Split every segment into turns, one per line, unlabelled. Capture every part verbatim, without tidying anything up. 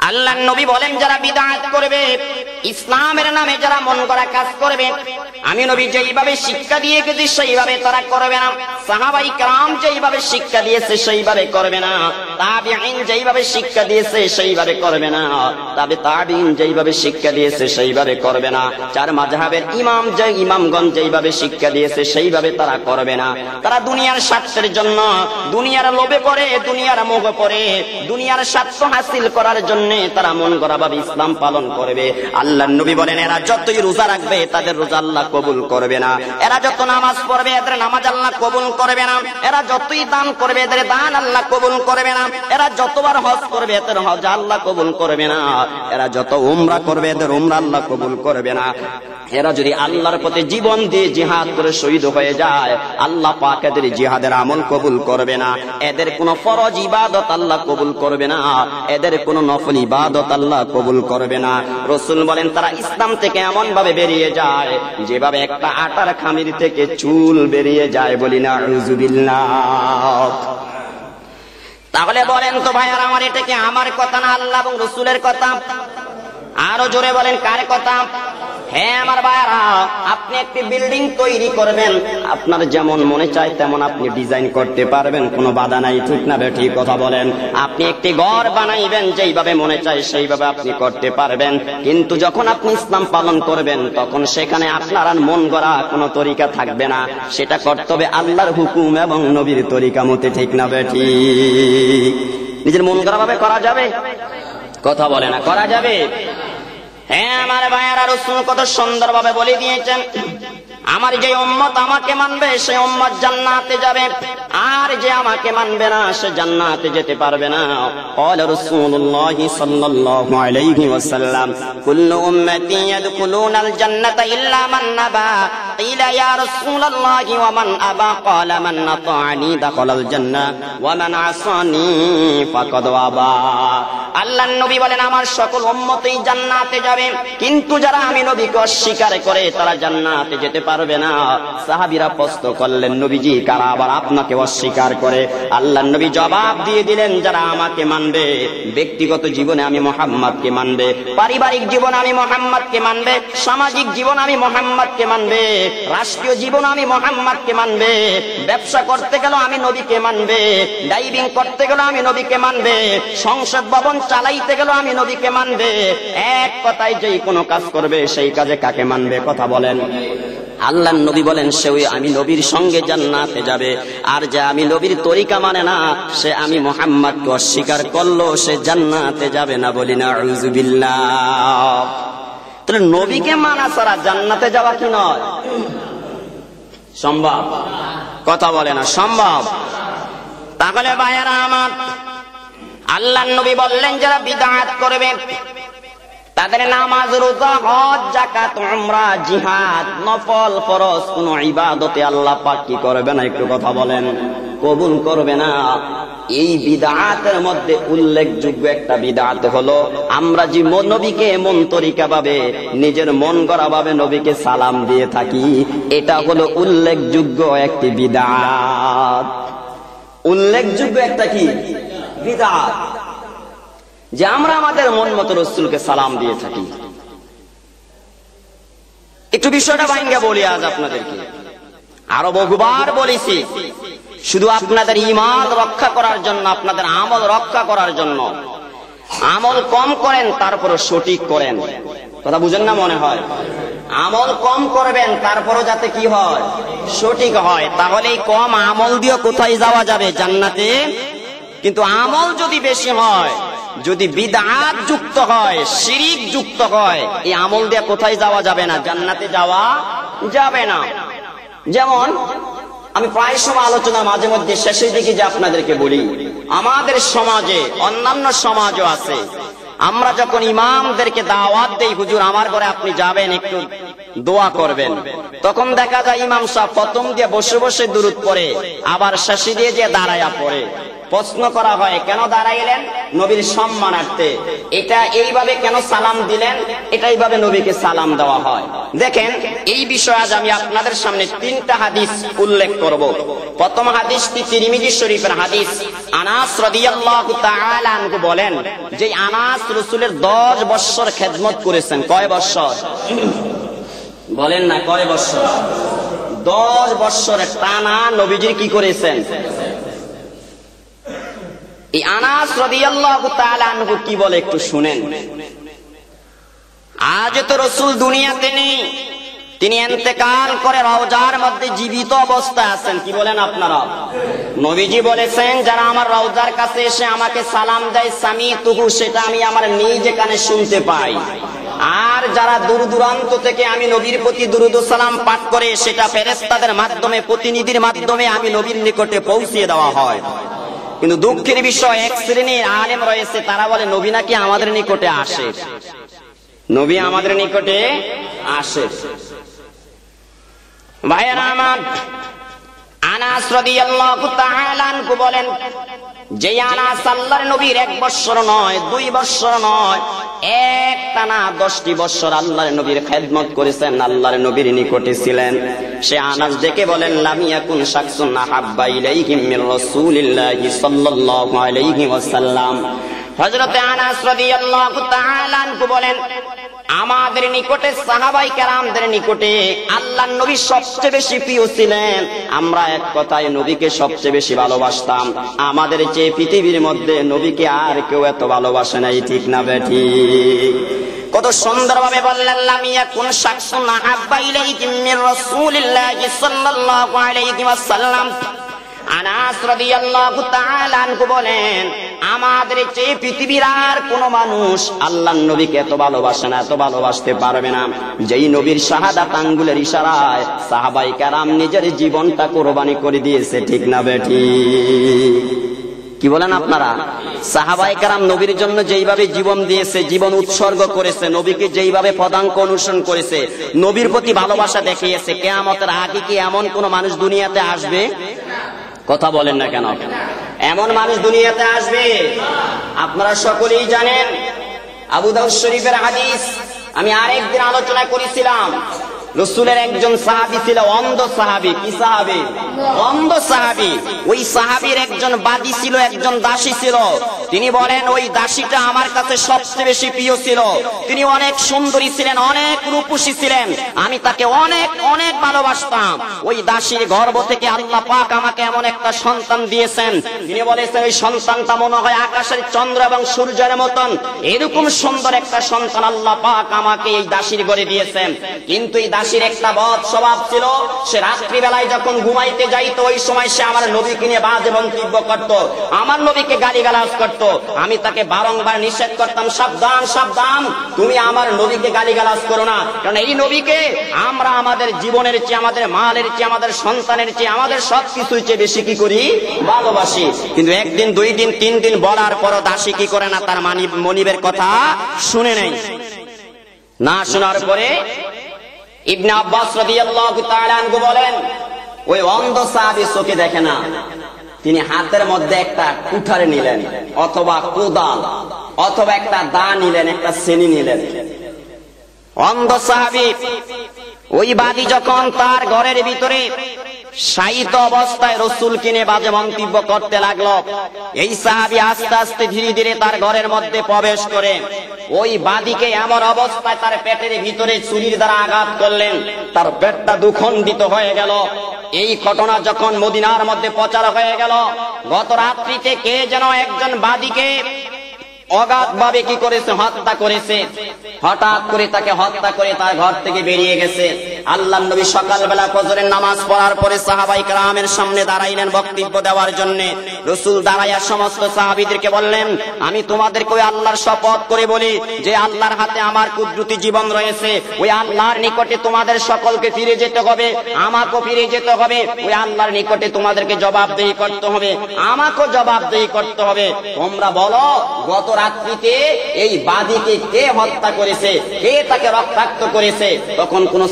আল্লাহর নবী বলেন যারা বিদআত করবে, ইসলামের নামে যারা মন গড়া কাজ করবে, আমি নবী যেইভাবে শিক্ষা দিয়ে গেছি সেইভাবে তারা করবে না। সাহাবাই کرام যেইভাবে শিক্ষা দিয়েছে সেইভাবে করবে না। তাবিঈন যেইভাবে শিক্ষা দিয়েছে সেইভাবে করবে না। তবে তাবিঈন যেইভাবে শিক্ষা দিয়েছে সেইভাবে করবে না। চার মাযহাবের ইমাম যে ইমামগণ যেইভাবে শিক্ষা দিয়েছে সেইভাবে তারা করবে না। তারা দুনিয়ার স্বার্থের জন্য, দুনিয়ার লোভে পড়ে, দুনিয়ার মোহে পড়ে, দুনিয়ার স্বার্থ হাসিল করার জন্য তারা মন গড়া ভাবে ইসলাম পালন করবে। আল্লাহর নবী বলেন এরা যতই রোজা রাখবে তাদের রোজা আল্লাহ কবুল করবে না। এরা যত নামাজ পড়বে এদের নামাজ আল্লাহ কবুল করবে না। এরা যতই দান করবে এদের দান আল্লাহ কবুল করবে না। এরা যতবার হজ করবে এদের হজ আল্লাহ কবুল করবে না। এরা যত উমরা করবে এদের উমরা আল্লাহ কবুল করবে না। এরা যদি আল্লাহর পথে জীবন দিয়ে জিহাদ করে শহীদ হয়ে যায় আল্লাহ পাক এদের জিহাদের আমল কবুল করবে না। এদের কোনো ফরজ ইবাদত আল্লাহ কবুল করবে না। এদের কোনো নফল ইবাদত আল্লাহ কবুল করবে না। রাসূল বলেন তারা ইসলাম থেকে এমন ভাবে বেরিয়ে যায় যেভাবে একটা আটার খামির থেকে চুল বেরিয়ে যায়। বলি না আউযুবিল্লাহ। তাহলে বলেন তো ভাইয়ার আমার এটা কি আমার কথা না আল্লাহ এবং রাসূলের কথা? আরো জোরে বলেন কার কথা? হ্যাঁ আমার ভাইয়ারা, আপনি একটি বিল্ডিং তৈরি করবেন, আপনার যেমন মনে চায় তেমন আপনি ডিজাইন করতে পারবেন, কোনো বাধা নাই, ঠিক না বে ঠিক কথা বলেন? আপনি একটি ঘর বানাইবেন, যেইভাবে মনে চায় সেইভাবে আপনি করতে পারবেন। কিন্তু যখন আপনি ইসলাম পালন করবেন তখন সেখানে আপনার আর মন গড়া কোনো তরিকা থাকবে না। সেটা করতে হবে আল্লাহর হুকুম এবং নবীর তরিকা মতে, ঠিক না বে ঠিক? নিজের মন গড়া ভাবে করা যাবে? কথা বলে না, করা যাবে? হ্যাঁ আমার ভাইয়ারা, রাসূল কত সুন্দর ভাবে বলে দিয়েছেন আমার যে উম্মত আমাকে মানবে সে উম্মত জান্নাতে যাবে, আর যে আমাকে মানবে না সে জান্নাতে যেতে পারবে না। قال رسول الله صلى الله عليه وسلم كل امتي يدخلون الجنه الا من ابى قيل يا رسول الله ومن ابى قال من اطاعني دخل الجنه ومن عصاني فقد ابى। আল্লাহর নবী বলেন আমার সকল উম্মতই জান্নাতে যাবে, কিন্তু যারা আমি নবীকে অস্বীকার করে তারা জান্নাতে যেতে পারবে না। সাহাবীরা প্রশ্ন করলেন নবীজি কারা আবার আপনাকে অস্বীকার করে? আল্লাহর নবী জবাব দিয়ে দিলেন যারা আমাকে মানবে, ব্যক্তিগত জীবনে আমি মুহাম্মদকে মানবে, পারিবারিক জীবনে আমি মুহাম্মদকে মানবে, সামাজিক জীবন আমি মুহাম্মদকে মানবে, রাষ্ট্রীয় জীবন আমি মুহাম্মদকে মানবে, ব্যবসা করতে গেল আমি নবীকে মানবে, ড্রাইভিং করতে গেল আমি নবীকে মানবে, সংসদ ভবন চালাইতে গেল আমি নবীকে মানবে। এক কথায় যেই কোনো কাজ করবে সেই কাজে কাকে মানবে? কথা বলেন। আল্লাহর নবী বলেন সে ওই আমি নবীর সঙ্গে জান্নাতে যাবে, আর যে আমি নবীর তরিকা মানে না সে আমি মুহাম্মদকে অস্বীকার করলো সে জান্নাতে যাবে না। বলি না আউযুবিল্লাহ। তাহলে নবীকে মানা ছাড়া জান্নাতে যাওয়া কি নয়? সম্ভব? কথা বলে না, সম্ভব? তাহলে ভাইয়েরা আমার, আল্লাহর নবী বললেন যারা বিদআত করবে তাদের নামাজ, রোজা, হজ, যাকাত, উমরা, জিহাদ, নফল ফরজ কোন ইবাদতে আল্লাহ পাক কি করবে না? একটু কথা বলেন, কবুল করবে না। এই বিদআতের মধ্যে উল্লেখযোগ্য একটা বিদআত হলো আমরা যে নবীকে মন তরিকা ভাবে নিজের মন গড়া ভাবে নবীকে সালাম দিয়ে থাকি, এটা হলো উল্লেখযোগ্য একটি বিদআত। উল্লেখযোগ্য একটা কি বিদআত যে আমরা আমাদের মন মতো রাসূলকে সালাম দিয়ে থাকি। একটু বিষয়টা ভাঙ্গা বলি আজ আপনাদেরকে, আরো বহুবার বলেছি, শুধু আপনাদের ঈমান রক্ষা করার জন্য, আপনাদের আমল রক্ষা করার জন্য। আমল কম করেন তারপরও সঠিক করেন, কথা বুঝেন না মনে হয়? আমল কম করবেন তারপরও যাতে কি হয়? সঠিক হয়। তাহলে এই কম আমল দিয়ে কোথায় যাওয়া যাবে? জান্নাতে। কিন্তু আমল যদি বেশি হয়, যদি বিদআত যুক্ত হয়, শিরিক যুক্ত হয়, এই আমল দিয়ে কোথায় যাওয়া যাবে না? জান্নাতে যাওয়া যাবে না। যেমন আমি প্রায় সময় আলোচনা মাঝে মধ্যে শেষের দিকে যে আপনাদেরকে বলি, আমাদের সমাজে, অন্যান্য সমাজও আছে, আমরা যখন ইমামদেরকে দাওয়াত দেই হুজুর আমার ঘরে আপনি যাবেন একটু দোয়া করবেন, তখন দেখা যায় ইমাম সাহেব প্রথম দিয়ে বসে বসে দুরূদ পড়ে, আবার শেষে দিয়ে যে দাঁড়ায়া পড়ে। প্রশ্ন করা হয় কেন দাঁড়াইলেন? নবীর সম্মানার্থে। এটা এইভাবে কেন সালাম দিলেন? এটা এইভাবে নবীকে সালাম দেওয়া হয়। দেখেন, এই বিষয়ে আজ আমি আপনাদের সামনে তিনটা হাদিস উল্লেখ করব। প্রথম হাদিসটি তিরমিজি শরীফের হাদিস। আনাস রাদিয়াল্লাহু তাআলা আনহু বলেন যে আনাস রাসূলের দশ বছর খেদমত করেছেন। কয় বছর বলেন না? কয় বছর? দশ বছরের টানা নবীজি কি করেছেন? এই আনাস রাদিয়াল্লাহু তাআলা আনহু কি বলে একটু শুনেন। আজ তো রাসূল দুনিয়াতে নেই, তিনি ইন্তেকাল করে রওজার মধ্যে জীবিত অবস্থায় আছেন। কি বলেন আপনারা? নবীজি বলেছেন যারা আমার রওজার কাছে এসে আমাকে সালাম দেয় সামিতুহু, সেটা আমি আমার নিজ কানে শুনতে পাই। আর যারা দূর দূরান্ত থেকে আমি নবীর প্রতি দুরূদ ও সালাম পাঠ করে সেটা ফেরেশতাদের মাধ্যমে, প্রতিনিধির মাধ্যমে আমি নবীর নিকটে পৌঁছিয়ে দেওয়া হয়। কিন্তু দুঃখের বিষয়, এক শ্রেণীর আলেম রয়েছে, তারা বলে নবী নাকি আমাদের নিকটে আসে, নবী আমাদের নিকটে আসে। ভাইয়েরা আমার, আনাস রাদিয়াল্লাহু তাআলা আনহু বলেন যে আনাস আল্লাহর নবীর এক বছর নয়, দুই বছর নয়, এক টানা দশটি বছর আল্লাহর নবীর খেদমত করেছেন, আল্লাহর নবীর নিকটে ছিলেন। সে আনাস দেখে বলেন লাম ইয়াকুন শাকসুন আহাব্বা ইলাইহি মির রাসূলিল্লাহি সাল্লাল্লাহু আলাইহি ওয়াসাল্লাম। হযরত আনাস রাদিয়াল্লাহু তাআলা আনহু বলেন আমাদের নিকটে, সাহাবায়ে কেরামদের নিকটে আল্লাহর নবী সবচেয়ে বেশি প্রিয় ছিলেন। আমরা এক কথায় নবীকে সবচেয়ে বেশি ভালোবাসতাম। আমাদের চেয়ে পৃথিবীর মধ্যে নবীকে আর কেউ এত ভালোবাসে নাই। ঠিক না বেঠিক? কত সুন্দরভাবে বললেন লাম ইয়াকুন শাকসুন আহাব্বা ইলাইহি মির রাসূলিল্লাহি সাল্লাল্লাহু আলাইহি ওয়াসাল্লাম। আনাস রাদিয়াল্লাহু তাআলা আনহু বলেন আমাদের চেয়ে পৃথিবীর আর কোন মানুষ আল্লাহর নবীকে এত ভালোবাসে না, এত ভালোবাসতে পারবে না, যেই নবীর শাহাদাত আঙ্গুলের ইশারায় সাহাবায়ে কেরাম নিজের জীবনটা কোরবানি করে দিয়েছে। ঠিক না বেঠিক? কি বলেন আপনারা? সাহাবায়ে কেরাম নবীর জন্য যেইভাবে জীবন দিয়েছে, জীবন উৎসর্গ করেছে, নবীকে যেইভাবে পদাঙ্ক অনুসরণ করেছে, নবীর প্রতি ভালোবাসা দেখিয়েছে, কিয়ামতের আগে কি এমন কোন মানুষ দুনিয়াতে আসবে? কথা বলেন না কেন? এমন মানুষ দুনিয়াতে আসবে? আপনারা সকলেই জানেন আবু দাউদ শরীফের হাদিস। আমি আরেকদিন আলোচনা করেছিলাম, রাসূলের একজন সাহাবী ছিল, অন্ধ সাহাবী। কি সাহাবী? অন্ধ সাহাবী। ওই সাহাবীর একজন বাদী ছিল, একজন দাসী ছিল। তিনি বলেন ওই দাসীটা আমার কাছে সবচেয়ে বেশি প্রিয় ছিল। তিনি অনেক সুন্দরী ছিলেন, অনেক রূপসী ছিলেন, আমি তাকে অনেক অনেক ভালোবাসতাম। ওই দাসীর গর্ভ থেকে আল্লাহ পাক আমাকে এমন একটা সন্তান দিয়েছেন, তিনি বলেছেন ওই সন্তানটা মনে হয় আকাশের চন্দ্র এবং সূর্যের মতন, এরকম সুন্দর একটা সন্তান আল্লাহ পাক আমাকে এই দাসীর ঘরে দিয়েছেন। কিন্তু এই দাসীর একটা বদ স্বভাব ছিল, সে রাত্রি বেলায় যখন ঘুমাইতে যাইতো ওই সময় সে আমার নবীকে নিয়ে বাজে মন্তব্য করত, আমার নবীকে গালিগালাজ করত। আমি তাকে বারংবার নিষেধ করতাম, সাবধান সাবধান, তুমি আমার নবীকে গালিগালাজ করো না, কারণ এই নবীকে আমরা আমাদের জীবনের চেয়ে, আমাদের মালের চেয়ে, আমাদের সন্তানের চেয়ে, আমাদের সবকিছুর চেয়ে বেশি কি করি? ভালোবাসি। কিন্তু একদিন, দুই দিন, তিন দিন বলার পরও দাসী কি করে না? তার মানি মনিবের কথা শুনে নেই। না শোনার পরে ইবনে আব্বাস রাদিয়াল্লাহু তাআলা আনহু বলেন ওই অন্ধ সাহাবী চোখে দেখে না, তিনি হাতের মধ্যে একটা কুঠারে নিলেন, অথবা কোদাল, অথবা একটা দা নিলেন, একটা ছেনি নিলেন। অন্ধ সাহাবী ওই বাদী যখন তার ঘরের ভিতরে শায়িত অবস্থায় রাসূলকে নিয়ে বাজে মন্তব্য করতে লাগলো, এই সাহাবী আস্তে আস্তে ধীরে ধীরে তার ঘরের মধ্যে প্রবেশ করে ওই বাদীকে এমন অবস্থায় তার পেটের ভিতরে ছুরির দ্বারা আঘাত করলেন, তার পেটটা দুখণ্ডিত হয়ে গেল। এই ঘটনা যখন মদিনার মধ্যে প্রচার হয়ে গেল, গত রাত্রিতে কে যেন একজন বাদীকে অগাধ ভাবে কি করেছে? হত্যা করেছে। হঠাৎ করে তাকে হত্যা করে তার ঘর থেকে বেরিয়ে গেছে। আল্লাহর নবী সকালবেলা ফজরের নামাজ পড়ার পরে সাহাবায়ে কেরামের সামনে দাঁড়াইলেন বক্তব্য দেওয়ার জন্য। রাসূল দাঁড়াইয়া সমস্ত সাহাবীদেরকে বললেন, আমি তোমাদেরকে ওই আল্লাহর শপথ করে বলি যে আল্লাহর হাতে আমার কুদরতি জীবন রয়েছে, ওই আল্লাহর নিকটে তোমাদের সকলকে ফিরে যেতে হবে, আমাকেও ফিরে যেতে হবে, ওই আল্লাহর নিকটে তোমাদেরকে জবাবদেহি করতে হবে, আমাকেও জবাবদেহি করতে হবে। তোমরা বলো গত রাত্রিতে এই বাদীকে কে হত্যা করেছে, কে তাকে রক্তাক্ত করেছে? তখন কোন সাহাবী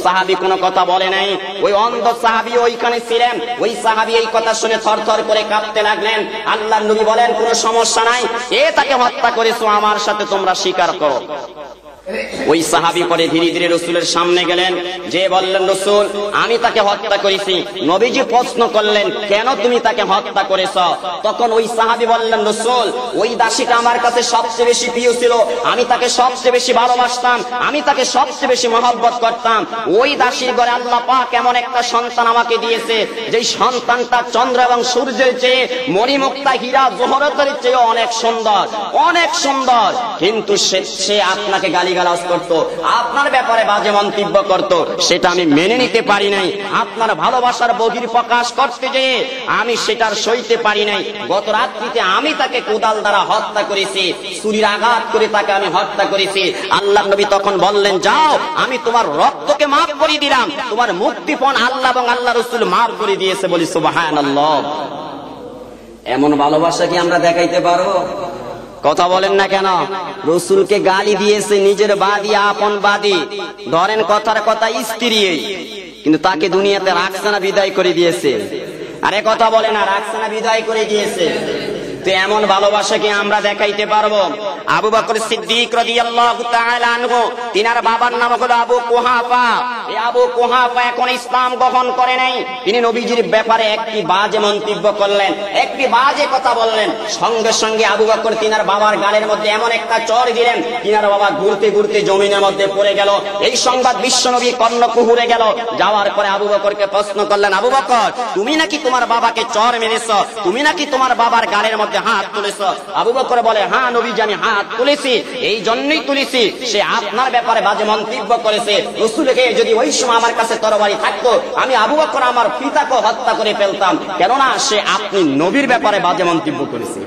কোনো কথা বলে নাই। ওই অন্ধ সাহাবী ওইখানে ছিলেন, ওই সাহাবী এই কথা শুনে থরথর করে কাঁপতে লাগলেন। আল্লাহর নবী বলেন কোনো সমস্যা নাই, এ তাকে হত্যা করেছো, আমার সাথে তোমরা স্বীকার করো। ওই সাহাবী পরে ধীরে ধীরে রসুলের সামনে গেলেন, যে বললেন রসুল আমি তাকে হত্যা করেছি। নবীজি প্রশ্ন করলেন কেন তুমি তাকে হত্যা করেছ? তখন ওই সাহাবী বললেন রসুল ওই দাসীটা আমার কাছে সবচেয়ে বেশি প্রিয় ছিল, আমি তাকে সবচেয়ে বেশি ভালোবাসতাম, আমি তাকে সবচেয়ে বেশি মহব্বত করতাম। ওই দাসীর ঘরে আল্লাহ পাক এমন একটা সন্তান আমাকে দিয়েছে, যেই সন্তানটা চন্দ্র এবং সূর্যের চেয়ে, মণিমুক্তা হীরা জহরতের চেয়ে অনেক সুন্দর, অনেক সুন্দর। কিন্তু সে সে আপনাকে গালি গালাজ করত, আপনার ব্যাপারে বাজে মন্তব্য করত, সেটা আমি মেনে নিতে পারি নাই। আপনার ভালোবাসার বহির প্রকাশ করতে যে আমি সেটার সইতে পারি নাই। গত রাত্রিতে আমি তাকে কোদাল দ্বারা হত্যা করেছি, ছুরির আঘাত করে তাকে আমি হত্যা করেছি। আল্লাহর নবী তখন বললেন যাও, আমি তোমার রক্তকে মাফ করে দিলাম, তোমার মুক্তিপণ আল্লাহ এবং আল্লাহ রাসূল মাফ করে দিয়েছে। বলি সুবহানাল্লাহ। এমন ভালোবাসা কি আমরা দেখাইতে পারো? কথা বলেন না কেন? রসুলকে গালি দিয়েছে, নিজের বাদী আপন বাদী, ধরেন কথার কথা স্ত্রী, কিন্তু তাকে দুনিয়াতে রাখছে না, বিদায় করে দিয়েছে। আরে কথা বলে না, রাখছে না, বিদায় করে দিয়েছে। তো এমন ভালোবাসা কি আমরা দেখাইতে পারবো? আবু বকর সিদ্দিক রাদিয়াল্লাহু তাআলা আনহু, তিনার বাবার নাম হলো আবু কুহাফা। এই আবু কুহাফা এখন ইসলাম গ্রহণ করে নাই। তিনি নবীজির ব্যাপারে একটি বাজে মন্তব্য করলেন, একটি বাজে কথা বললেন। সঙ্গে সঙ্গে আবু বকর তিনার বাবার গালের মধ্যে এমন একটা চড় দিলেন, তিনার বাবা ঘুরতে ঘুরতে জমিনের মধ্যে পড়ে গেল। এই সংবাদ বিশ্বনবী কর্ণকুহুরে গেল। যাওয়ার পরে আবু বকরকে প্রশ্ন করলেন, আবু বকর তুমি নাকি তোমার বাবাকে চড় মেরেছ, তুমি নাকি তোমার বাবার গালের মধ্যে হাত তুলেছ? আবু বকর বলে হ্যাঁ নবীজি আমি হাত তুলেছি, এই জন্যই তুলেছি সে আপনার ব্যাপারে বাজে মন্তব্য করেছে। রাসূলকে যদি ওই সময় আমার কাছে তরবারি থাকতো, আমি আবু বকর আমার পিতাকে হত্যা করে ফেলতাম, কেননা সে আপনি নবীর ব্যাপারে বাজে মন্তব্য করেছে।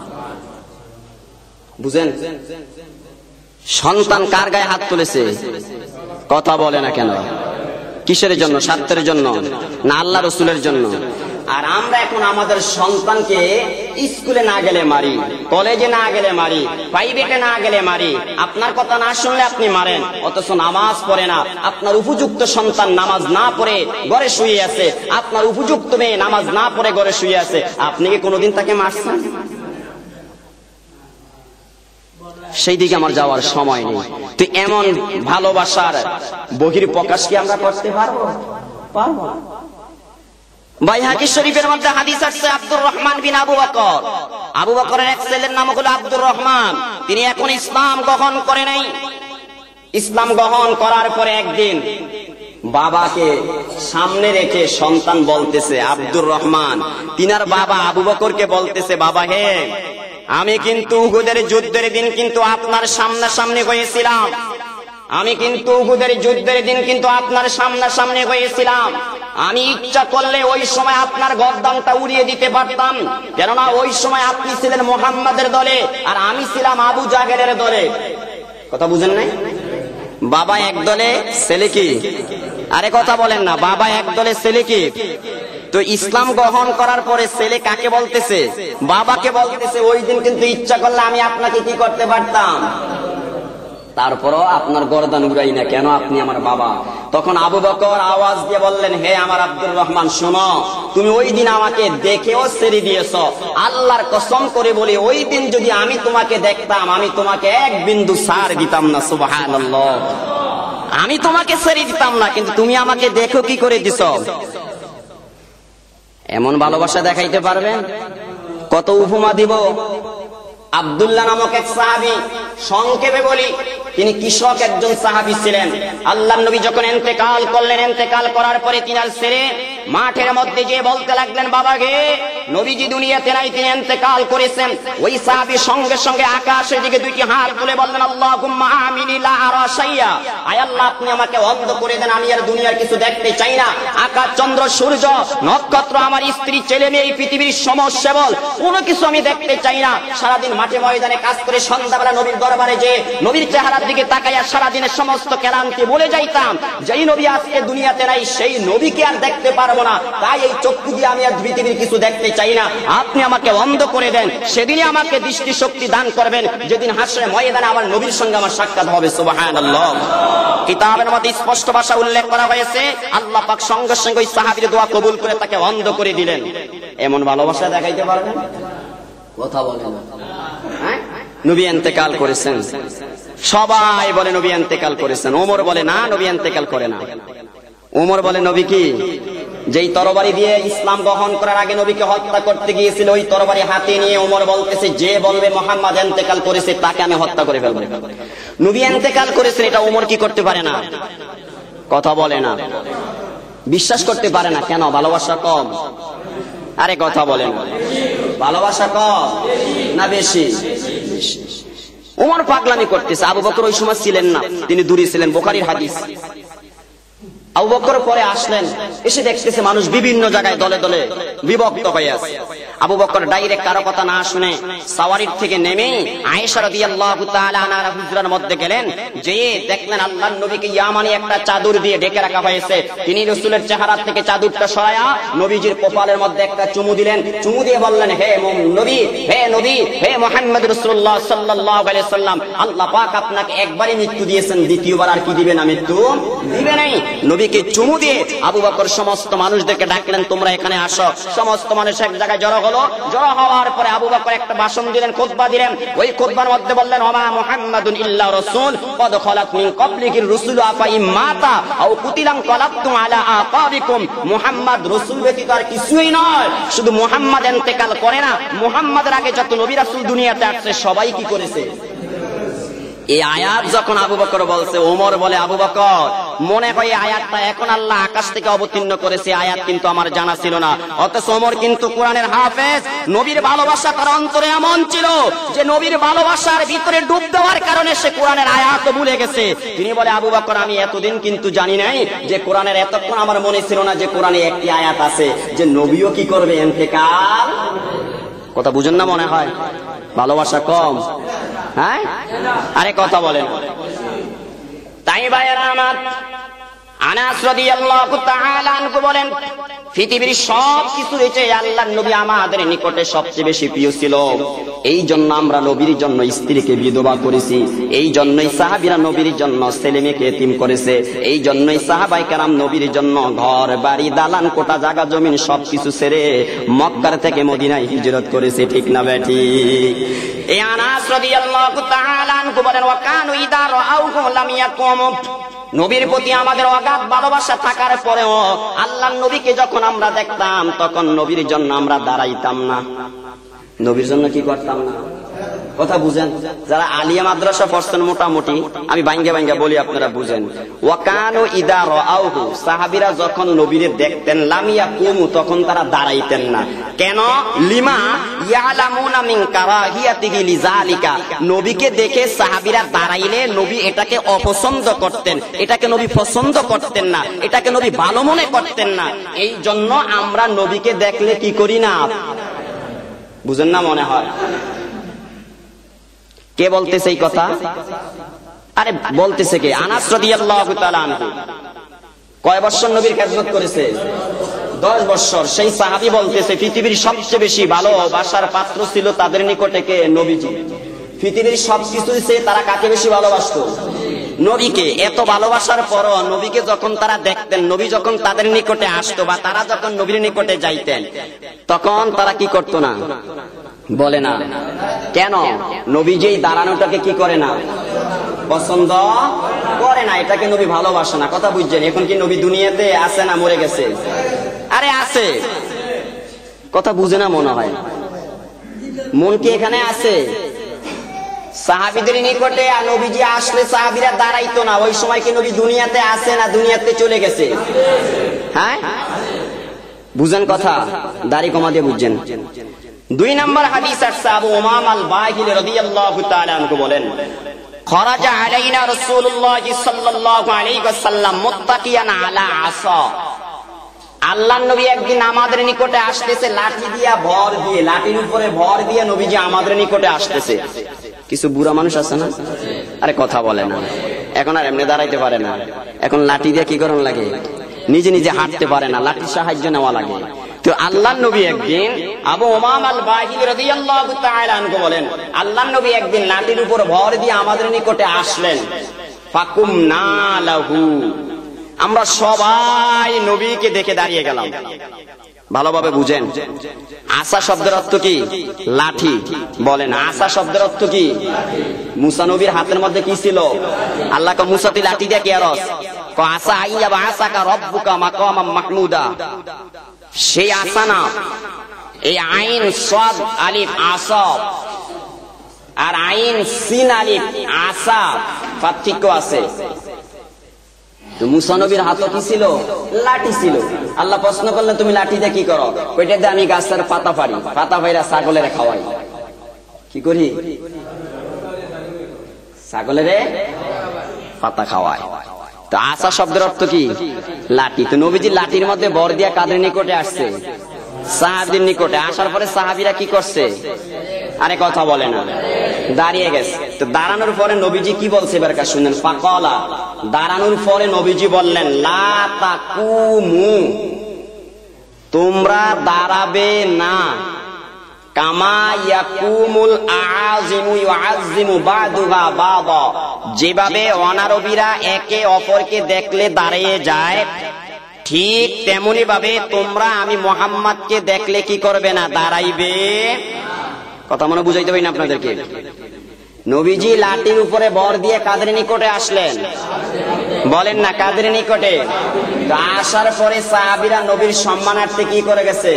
বুঝেন? সন্তান কার গায়ে হাত তুলেছে? কথা বলে না কেন? কিসের জন্য? স্বার্থের জন্য না আল্লাহ রসুলের জন্য? আর আমরা এখন আমাদের সন্তানকে স্কুলে না গেলে মারি, কলেজে না গেলে মারি, প্রাইভেটে না গেলে মারি। আপনার কথা না শুনলে আপনি মারেন, অথচ নামাজ পড়ে না। আপনার উপযুক্ত সন্তান নামাজ না পড়ে ঘরে শুয়ে আছে, আপনার উপযুক্ত মেয়ে নামাজ না পড়ে ঘরে শুয়ে আছে, আপনি কি কোনোদিন তাকে মারছেন? সেই দিকে আমার যাওয়ার সময় নেই। তো এমন ভালোবাসার বহির প্রকাশ কি আমরা করতে পারবো? পারবো না। বাইহাকি শরীফের মধ্যে হাদিস আসছে, আব্দুর রহমান বিন আবু বকর, আবু বকরের এক ছেলের নাম হলো আব্দুর রহমান। তিনি এখন ইসলাম গ্রহণ করে নাই। ইসলাম গ্রহণ করার পরে একদিন বাবাকে সামনে রেখে সন্তান বলতেছে, আব্দুর রহমান তিনার বাবা আবু বকরকে বলতেছে, বাবা হে আমি কিন্তু উহুদের যুদ্ধের দিন কিন্তু আপনার সামনাসামনি হয়েছিলাম, আমি কিন্তু উহুদের যুদ্ধের দিন কিন্তু আপনার সামনাসামনি হয়েছিলাম। আমি ইচ্ছা করলে ওই সময় আপনার গর্দানটা উড়িয়ে দিতে পারতাম, কেননা ওই সময় আপনি ছিলেন মুহাম্মাদের দলে আর আমি ছিলাম আবু জাহেলের দলে। কথা বুঝেন নাই? বাবা এক দলে ছেলে কি? আরে কথা বলেন না, বাবা এক দলে ছেলে কি? তো ইসলাম গ্রহণ করার পরে ছেলে কাকে বলতেছে? বাবাকে বলতেছে, ওই দিন কিন্তু ইচ্ছা করলে আমি আপনাকে কি করতে পারতাম, তারপরও আপনার গর্দান উড়াই না, কেন? আপনি আমার বাবা। তখন আবু বকর আওয়াজ দিয়ে বললেন, হে আমার আব্দুর রহমান শোনো, তুমি ওই দিন আমাকে দেখেও ছেড়ে দিয়েছ, আল্লাহর কসম করে বলি ওই দিন যদি আমি তোমাকে দেখতাম আমি তোমাকে এক বিন্দু ছাড় দিতাম না। সুবহানাল্লাহ। আমি তোমাকে ছেড়ে দিতাম না, কিন্তু তুমি আমাকে দেখো কি করে দিছ। এমন ভালোবাসা দেখাইতে পারবেন? কত উপমা দিব। আব্দুল্লাহ নামক এক সাহাবী, সংক্ষেপে বলি, তিনি কৃষক একজন সাহাবী ছিলেন। আল্লাহর নবী যখন ইন্তেকাল করলেন, ইন্তেকাল করার পরে তিনার ছেলে মাঠের মধ্যে গিয়ে বলতে লাগলেন, বাবা গে নবীজি দুনিয়াতে নাই, তিনি ইন্তেকাল করেছেন। ওই সাহাবী সঙ্গে সঙ্গে আকাশের দিকে দুইটি হাত তুলে বললেন, আল্লাহুম্মা আমিনি লা আরা শাইয়া, আয় আল্লাহ আপনি আমাকে অন্ধ করে দেন, আমি আর দুনিয়ার কিছু দেখতে চাই না। আকাশ চন্দ্র সূর্য নক্ষত্র আমার স্ত্রী ছেলে মেয়ে এই পৃথিবীর সমস্ত সেবল কোনো কিছু আমি দেখতে চাই না। সারাদিন মাঠে ময়দানে কাজ করে সন্ধ্যাবেলা নবীর দরবারে যে নবীর চেহারার দিকে তাকাইয়া সারাদিনের সমস্ত ক্লান্তি ভুলে যাইতাম। যেই নবী আজকে দুনিয়াতে নাই সেই নবীকে আর দেখতে পারবো পারবো না, তাই এই চক্ষু দিয়ে আমি আর পৃথিবীর কিছু দেখতে চাই না, আপনি আমাকে অন্ধ করে দেন, সেদিনই আমাকে দৃষ্টি শক্তি দান করবেন, যেদিন হাসরে ময়দানে আমার নবীর সঙ্গে আমার সাক্ষাৎ হবে। সুবহানাল্লাহ। কিতাবের মধ্যে স্পষ্ট ভাষা উল্লেখ করা হয়েছে, আল্লাহ পাক সঙ্গে সঙ্গে ওই সাহাবীর দোয়া কবুল করে তাকে অন্ধ করে দিলেন। এমন ভালোবাসা দেখাইতে পারবেন? কথা বলেন না। হ্যাঁ, নবী ইন্তেকাল করেছেন, সবাই বলে নবী ইন্তেকাল করেছেন। ওমর বলে না, নবী ইন্তেকাল করে না। ওমর বলে নবী কি যেই তরবারি দিয়ে ইসলাম গ্রহণ করার আগে নবীকে হত্যা করতে গিয়েছিল, ওই তরবারি হাতে নিয়ে ওমর বলতেছে, যে বলবে মুহাম্মদ ইন্তেকাল করেছে তাকে আমি হত্যা করে ফেলবো। নবী ইন্তেকাল করেছেন, এটা ওমর কি করতে পারে না? কথা বলে না, বিশ্বাস করতে পারে না। কেন? ভালোবাসা কম। আরে কথা বলেন, ভালোবাসা কম না বেশি? ওমর পাগলামি করতেছে। আবু বকর ওই সময় ছিলেন না, তিনি দূরে ছিলেন। বুখারীর হাদিস। আবু বকর পরে আসলেন, এসে দেখতেছে মানুষ বিভিন্ন জায়গায় দলে দলে বিভক্ত হয়ে আছে। আবু বকর ডাইরেক্ট কারো কথা না শুনে সাওয়ারির থেকে নেমে আয়েশা রাদিয়াল্লাহু তাআলা আনহার হুজরার মধ্যে গেলেন। যে দেখলেন আল্লাহর নবীকে ইয়ামানি একটা চাদর দিয়ে ঢেকে রাখা হয়েছে, তিনি রাসূলের চেহারা থেকে চাদরটা সরায়া নবীজির কপালের মধ্যে একটা চুমু দিলেন। চুমু দিয়ে বললেন, হে নবী, হে নবী, হে মুহাম্মদ রাসূলুল্লাহ সাল্লাল্লাহু আলাইহি সাল্লাম, আল্লাহ পাক আপনাকে একবারই মৃত্যু দিয়েছেন, দ্বিতীয়বার আর কি দিবেন না? মৃত্যু দিবে নাই। নবীকে চুমু দিয়ে আবু বকর সমস্ত মানুষদেরকে ডাকলেন, তোমরা এখানে আসো। সমস্ত মানুষ এক জায়গায় জড়ো হলো। জড়ো হওয়ার পরে আবু বকর একটা ভাষণ দিলেন, খুতবা দিলেন। ওই খুতবার মধ্যে বললেন, ওমা মুহাম্মাদুন ইল্লা রাসূল ক্বাদ খালাত মিন ক্বাবলিহির রাসূল আফা ইম্মাতা আও কুতিলাম ক্বালাবতুম আলা আকাবিকুম। মুহাম্মদ রাসূল ব্যতীত আর কিছুই নয়। শুধু মুহাম্মদ ইন্তেকাল করে না, মুহাম্মাদের আগে যত নবী রাসূল দুনিয়াতে আসছে সবাই কি করেছে? এই আয়াত যখন আবু বকর বলছে, ওমর বলে, আবু বকর মনে হয় আয়াতটা এখন আল্লাহ আকাশ থেকে অবতীর্ণ করেছে, আয়াত কিন্তু আমার জানা ছিল না। অথচ ওমর কিন্তু কোরআনের হাফেজ। নবীর ভালোবাসা তার অন্তরে এমন ছিল যে নবীর ভালোবাসার ভিতরে ডুব দেওয়ার কারণে সে কোরআনের আয়াত ভুলে গেছে। তিনি বলে, আবু বকর আমি এতদিন কিন্তু জানি নাই যে কোরআনের, এতক্ষণ আমার মনে ছিল না যে কোরআনে একটি আয়াত আছে যে নবীও কি করবে? ইন্তেকাল। কথা বুঝেন না মনে হয়? ভালোবাসা কম। হ্যাঁ, আরে কথা বলেন। তাই ভাইয়েরা আমার, আনাস রাদিয়াল্লাহু তাআলা আনহু বলেন, পৃথিবীর সব কিছুর চেয়ে আল্লাহর নবী আমাদের নিকটে সবচেয়ে বেশি প্রিয় ছিল। এই জন্য আমরা নবীর জন্য স্ত্রীকে বিধবা করেছি, এই জন্যই সাহাবীরা নবীর জন্য ছেলে মেয়েকে এতিম করেছে, এই জন্যই সাহাবায়ে কেরাম নবীর জন্য ঘর বাড়ি দালান কোটা জায়গা জমিন সবকিছু ছেড়ে মক্কার থেকে মদিনায় হিজরত করেছে। ঠিক না বেঠিক? এই আনাস রাদিয়াল্লাহু তাআলা আনহু বলেন, ওয়া কানু ইদা রাআউহু লাম ইয়াকুমু। নবীর প্রতি আমাদের অগাধ ভালোবাসা থাকার পরেও আল্লাহর নবীকে যখন আমরা দেখতাম তখন নবীর জন্য আমরা দাঁড়াইতাম না। নবীর জন্য কি করতাম না? কথা বুঝেন? যারা আলিয়া মাদ্রাসা পড়ছেন মোটামুটি, আমি বাইঙ্গা বাইঙ্গা বলি আপনারা বুঝেন। ওয়াকানু ইদা রাআউহু, সাহাবীরা যখন নবীরে দেখতেন, লাম ইয়াকুমু, তখন তারা দাঁড়াইতেন না। কেন? লিমা ইয়ালামুনা মিন কারাহিয়াতিহি লিযালিকা। নবীকে দেখে সাহাবীরা দাঁড়াইলে নবী এটাকে অপছন্দ করতেন, এটাকে নবী পছন্দ করতেন না, এটাকে নবী ভালো মনে করতেন না। এই জন্য আমরা নবীকে দেখলে কি করি না? বুঝেন না মনে হয়? কে বলতেছে এই কথা? আরে বলতেছে কে? আনাস রাদিয়াল্লাহু তাআলা আনহু। কয় বছর নবীর খেদমত করেছে? দশ বছর। সেই সাহাবী বলতেছে, পৃথিবীর সবচেয়ে বেশি ভালোবাসার পাত্র ছিল তাদের নিকটে কে? নবীজি। পৃথিবীর সবকিছু চেয়ে তারা কাকে বেশি ভালোবাসতো? নবীকে। এত ভালোবাসার পরও নবীকে যখন তারা দেখতেন, নবী যখন তাদের নিকটে আসতো বা তারা যখন নবীর নিকটে যাইতেন, তখন তারা কি করতো না? বলে না। কেন? নবী যেই দাঁড়ানোটাকে কি করে না? পছন্দ করে না, এটাকে নবী ভালোবাসে না। কথা বুঝছেন? এখন কি নবী দুনিয়াতে আছে না মরে গেছে? আরে আছে। কথা বুঝে না মনে হয়? মন কি এখানে আছে? সাহাবীদের নিকটে নবীজি আসলে সাহাবীরা দাঁড়াইতো না। ওই সময় কি নবী দুনিয়াতে আছে না দুনিয়াতে চলে গেছে? হ্যাঁ, বুঝেন কথা? দাড়ি কমা দিয়ে বুঝছেন। দুই নম্বর হাদিস আসছে, আবু উমামা আল বাহিলি রাদিয়াল্লাহু তাআলা আনহু বলেন, খরাজা আলাইনা রাসূলুল্লাহ সাল্লাল্লাহু আলাইহি ওয়াসাল্লাম মুত্তাকিয়ান আলা আসা। আল্লাহর নবী একদিন আমাদের নিকটে আসতেছে, লাঠি দিয়া ভর দিয়ে, লাঠির উপরে ভর দিয়ে নবীজি আমাদের নিকটে আসতেছে। কিছু বুড়া মানুষ আছে না? আরে কথা বলে না। এখন আর এমনি দাঁড়াইতে পারে না, এখন লাঠি দিয়ে কি করণ লাগে? নিজে নিজে হাঁটতে পারে না, লাঠির সাহায্য নেওয়া লাগে। তো আল্লাহর নবী একদিন, আবু উমামা আল বাহিলি রাদিয়াল্লাহু তাআলা আনহু বলেন, আল্লাহর নবী একদিন লাঠির উপর ভর দিয়ে আমাদের নিকটে আসলেন। ফাকুমনা লাহু, আমরা সবাই নবীকে দেখে দাঁড়িয়ে গেলাম। ভালোভাবে বুঝেন, আসা শব্দের অর্থ কি? লাঠি। বলেন, আসা শব্দের অর্থ কি? মুসা নবীর হাতের মধ্যে কি ছিল? আল্লাহ ক মুসা তুই লাঠি দিয়ে কি আরস ক আসা আইয়া বা আসাকা রব্বুকা মাকামাম মাহমুদা। সেই আসা না, এই আইন সাদ আলিফ আসা আর আইন সিন আলিফ আসা পার্থক্য আছে। মুসা নবীর হাতে কি ছিল? লাঠি ছিল। আল্লাহ প্রশ্ন করলেন, তুমি লাঠি দিয়ে কি করো? কইটা দিয়ে আমি গাছের পাতা পারি, পাতা পাইরা ছাগলের খাওয়াই। কি করি? ছাগলের পাতা খাওয়াই। তো আসা শব্দের অর্থ কি? লাঠি। তো নবীজি লাঠির মধ্যে বর দিয়া কাদের নিকটে আসছে? সাহাবীর নিকটে। আসার পরে সাহাবীরা কি করছে? আরে কথা বলে না, দাঁড়িয়ে গেছে। তো দাঁড়ানোর পরে নবীজি কি বলছে এবার কাছে শুনেন। ফাকালা, দাঁড়ানোর পরে নবীজি বললেন, লা তাকুমু, তোমরা দাঁড়াবে না। কামা ইয়াকুমুল আযিমু ইউআযিমু বাদুহা বাদা, যেভাবে অনারবীরা একে অপরকে দেখলে দাঁড়িয়ে যায়, ঠিক তেমনি ভাবে তোমরা আমি মুহাম্মদকে দেখলে কি করবে না? দাঁড়াইবে। কথা মনে বুঝাইতে পারি না আপনাদেরকে? নবীজি লাঠির উপরে বর দিয়ে কাদের নিকটে আসলেন? বলেন না, কাদের নিকটে? তো আসার পরে সাহাবীরা নবীর সম্মানার্থে কি করে গেছে?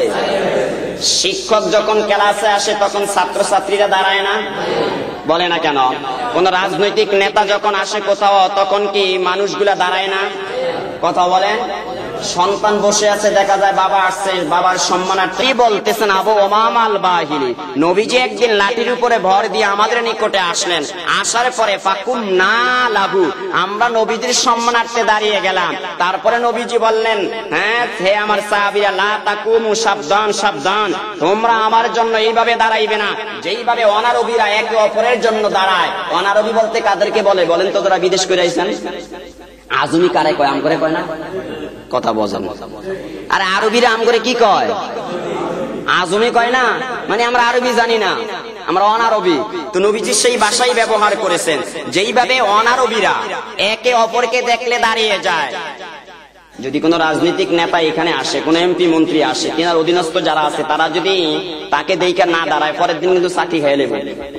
শিক্ষক যখন ক্লাসে আসে তখন ছাত্র ছাত্রীরা দাঁড়ায় না? বলে না কেন? কোন রাজনৈতিক নেতা যখন আসে কোথাও তখন কি মানুষগুলা দাঁড়ায় না? কথা বলেন। সন্তান বসে আছে, দেখা যায় বাবা আসছে, বাবার সম্মানার্থে বলতেছেন আবু উমামা আল বাহিলি, নবীজি একদিন লাঠির উপরে ভর দিয়ে আমাদের নিকটে আসলেন। আসার পরে ফাকুমনা লাহু, আমরা নবীজির সম্মানার্থে দাঁড়িয়ে গেলাম। তারপরে নবীজি বললেন, হ্যাঁ হে আমার সাহাবীরা, লা তাকুমু, সাবধান সাবধান, তোমরা আমার জন্য এইভাবে দাঁড়াইবে না যেইভাবে অনারবীরা একে অপরের জন্য দাঁড়ায়। অনারবী বলতে কাদেরকে বলে বলেন তো? তোরা বিদেশ করে আইছেন, আজমি কারে কয়? আম করে কয় না? কথা বোঝেন। আর আরবিরা আম করে কি কয়? আজমি কয় না। মানে আমরা আরবি জানি না, আমরা অনারবি। তো নবীজি সেই ভাষাই ব্যবহার করেছেন যেইভাবে অনারবিরা একে অপরকে দেখলে দাঁড়িয়ে যায়। যদি কোন রাজনৈতিক নেতা এখানে আসে, কোন এমপি মন্ত্রী আসে, তিনার অধীনস্থ যারা আছে তারা যদি তাকে দেখে না দাঁড়ায়, পরের দিন কিন্তু চাকরি খেয়ে নেবে।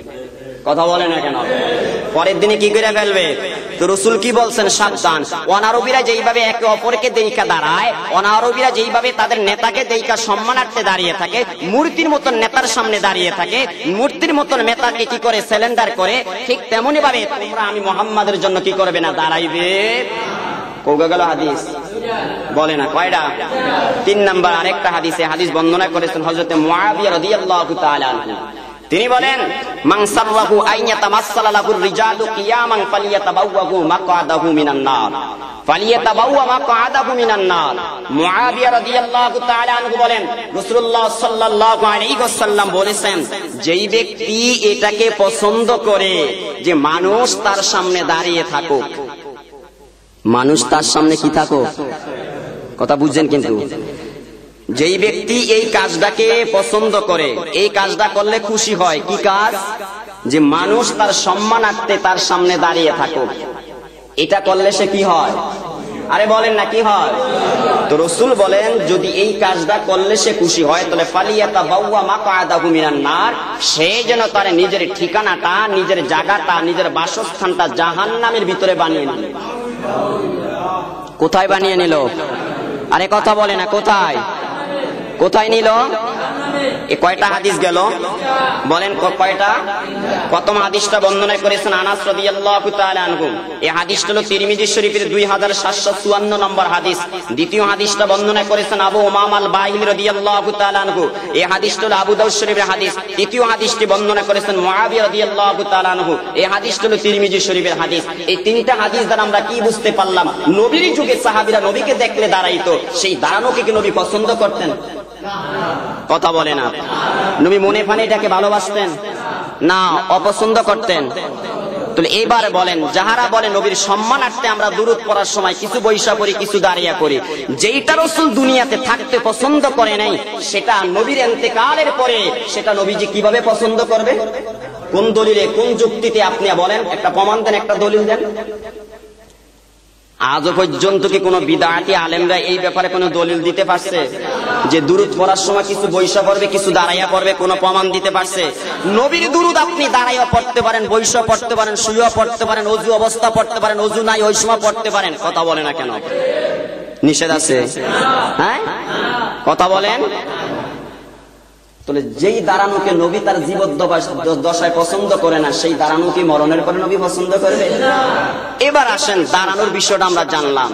কথা বলে না কেন? পরের দিনে কি করে ফেলবে? তো রাসূল কি বলছেন? সাবধান। অনারবীরা যেইভাবে একে অপরকে দেইখা দাঁড়ায়, অনারবীরা যেইভাবে তাদের নেতাকে দেইখা সম্মানার্থে দাঁড়িয়ে থাকে, মূর্তির মতন নেতার সামনে দাঁড়িয়ে থাকে, মূর্তির মতন নেতাকে কি করে সিলিন্ডার করে, ঠিক তেমনি ভাবে তোমরা আমি মুহাম্মাদের জন্য কি করবে না? দাঁড়াইবে। কৌগা গেল হাদিস? বলে না কয়টা? তিন নাম্বার আরেকটা হাদিসে হাদিস বর্ণনা করেছেন হযরত মুআবিয়া রাদিয়াল্লাহু তাআলা আনহু। তিনি বলেন, মান সাররাহু আইয়াতামাসসালা লাহুর রিজালু কিয়ামান ফালিয়াতাবাওয়াহু মাকআদাহু মিনান নার, ফালিয়াতাবাওয়া মাকআদাহু মিনান নার। মুআবিয়া রাদিয়াল্লাহু তাআলা আনহু বলেন, রাসূলুল্লাহ সাল্লাল্লাহু আলাইহি ওয়াসাল্লাম বলেছেন, যেই ব্যক্তি এটাকে পছন্দ করে যে মানুষ তার সামনে দাঁড়িয়ে থাকুক, মানুষ তার সামনে কি থাকুক, কথা বুঝছেন কিন্তু, যেই ব্যক্তি এই কাজটাকে পছন্দ করে, এই কাজটা করলে খুশি হয়, কি কাজ? যে মানুষ তার সম্মানার্থে তার সামনে দাঁড়িয়ে থাকুক, এটা করলে সে কি হয়? আরে বলেন না, কি হয়? তো রাসূল বলেন, যদি এই কাজটা করলে সে খুশি হয়, তাহলে ফালিয়াতাবাওয়া মাকআদাহু মিনান নার, সে যেন তার নিজের ঠিকানাটা, নিজের জায়গাটা, নিজের বাসস্থানটা জাহান্নামের ভিতরে বানিয়ে নিল। কোথায় বানিয়ে নিল? আরে কথা বলে না, কোথায়? কোথায় নিল? এ কয়টা হাদিস গেল? বলেন কয়টা? প্রথম হাদিসটা বর্ণনা করেছেন আনাস রাদিয়াল্লাহু তাআলা আনহু। এই হাদিসটা হলো তিরমিজি শরীফের দুই হাজার সাতশো চুয়ান্ন নম্বর হাদিস। দ্বিতীয় হাদিসটা বর্ণনা করেছেন আবু উমামা আল বাহিলি রাদিয়াল্লাহু তাআলা আনহু। এই হাদিসটা হলো আবু দাউদ শরীফের হাদিস। তৃতীয় হাদিসটি বর্ণনা করেছেন মুআবিয়া রাদিয়াল্লাহু তাআলা আনহু। এই হাদিসটা হলো তিরমিজি শরীফের হাদিস। এই তিনটা হাদিস দ্বারা আমরা কি বুঝতে পারলাম? নবীর যুগে সাহাবীরা নবীকে দেখলে দাঁড়াইতো, সেই দাঁড়ানোকে কি নবী পছন্দ করতেন? কথা বলে না। নবী মনে প্রাণে এটাকে ভালোবাসতেন না অপছন্দ করতেন? তাহলে এবারে বলেন, যাহারা বলে নবীর সম্মানার্থে আমরা দুরূদ পড়ার সময় কিছু বৈশা করি, কিছু দাঁড়িয়ে করি, যেইটা রাসূল দুনিয়াতে থাকতে পছন্দ করে নাই, সেটা নবীর ইন্তেকালের পরে সেটা নবীজি কিভাবে পছন্দ করবে? কোন দলিলে, কোন যুক্তিতে? আপনি বলেন, একটা প্রমাণ দেন, একটা দলিল দেন। আজও পর্যন্ত কি কোনো বিদআতি আলেমরা এই ব্যাপারে কোনো দলিল দিতে পারছে যে দুরূদ পড়ার সময় কিছু বৈশা পড়বে, কিছু দাঁড়াইয়া পড়বে? কোনো প্রমাণ দিতে পারছে? নবীর দুরূদ আপনি দাঁড়াইয়া পড়তে পারেন, বৈশা পড়তে পারেন, শুইয়া পড়তে পারেন, ওযু অবস্থা পড়তে পারেন, ওযু নাই ওই সময় পড়তে পারেন। কথা বলে না কেন? নিষেধ আছে? হ্যাঁ, কথা বলেন। তাহলে যেই দাঁড়ানোকে নবী তার জীবদ্দশায় পছন্দ করে না, সেই দাঁড়ানো কি মরণের পরে নবী পছন্দ করবে? এবার আসেন, দাঁড়ানোর বিষয়টা আমরা জানলাম,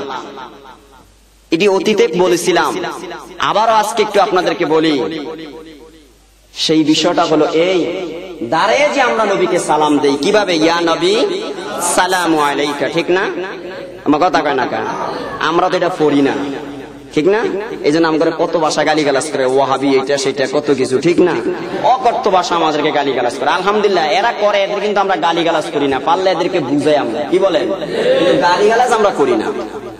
এটি অতীতে বলেছিলাম, আবারও আজকে একটু আপনাদেরকে বলি। সেই বিষয়টা হলো এই, দাঁড়িয়ে যে আমরা নবীকে সালাম দেই কিভাবে? ইয়া নবী সালামু আলাইকা, ঠিক না? আমার কথা কয় না কেন? আমরা তো এটা পড়ি না, ঠিক না? এই জন্য আমাদের কত ভাষা গালি গালাজ করে, ওয়াহাবি এটা সেটা কত কিছু, ঠিক না? অকথ্য ভাষা আমাদেরকে গালি গালাজ করে। আলহামদুলিল্লাহ এরা করে, এদের কিন্তু আমরা গালি গালাজ করি না, পারলে এদেরকে বুঝাই আমরা, কি বলেন? কিন্তু গালি গালাজ আমরা করি না।